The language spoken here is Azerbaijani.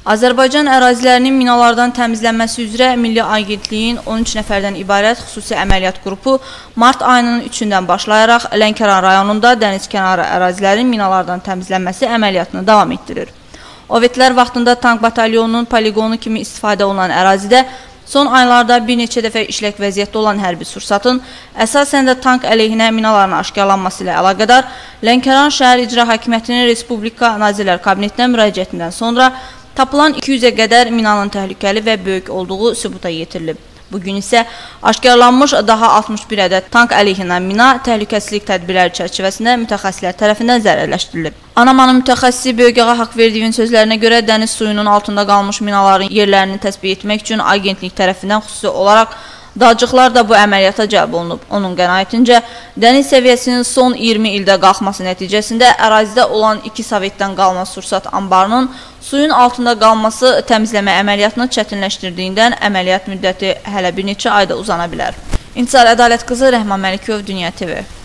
Azərbaycan ərazilərinin minalardan təmizlənməsi üzrə Milli Agentliyin 13 nəfərdən ibarət xüsusi əməliyyat qrupu mart ayının 3-dən başlayaraq Lənkəran rayonunda dənizkənarı ərazilərin minalardan təmizlənməsi əməliyyatını davam etdirir. Ovetlər vaxtında tank batalyonunun poligonu kimi istifadə olunan ərazidə son aylarda bir neçə dəfə işlək vəziyyətdə olan hərbi sursatın əsasən də tank əleyhinə minaların aşkarlanması ilə əlaqədar Lənkəran Şəhər İcra Hakimiyyətinin Respublika Nazirlər Kabinetinə müraciətindən sonra tapılan 200-ə qədər minanın təhlükəli və böyük olduğu sübuta yetirilib. Bugün isə aşkarlanmış daha 61 ədəd tank əleyhinə mina təhlükəsizlik tədbirləri çərçivəsində mütəxəssislər tərəfindən zərərləşdirilib. Anamanın mütəxəssisi Böyükağa Haqverdiyevin sözlərinə görə dəniz suyunun altında qalmış minaların yerlərini təsbit etmək üçün agentlik tərəfindən xüsusi olaraq dağcıqlar da bu əməliyyata cəlb olunub. Onun qənaətincə, dəniz səviyyəsinin son 20 ildə qalxması nəticəsində ərazidə olan 2 Sovetdən qalma sursat anbarının suyun altında qalması təmizləmə əməliyyatını çətinləşdirdiyindən əməliyyat müddəti hələ bir neçə ayda uzana bilər. İntisar Ədalət qızı, Rəhman Məlikov, Dünya TV.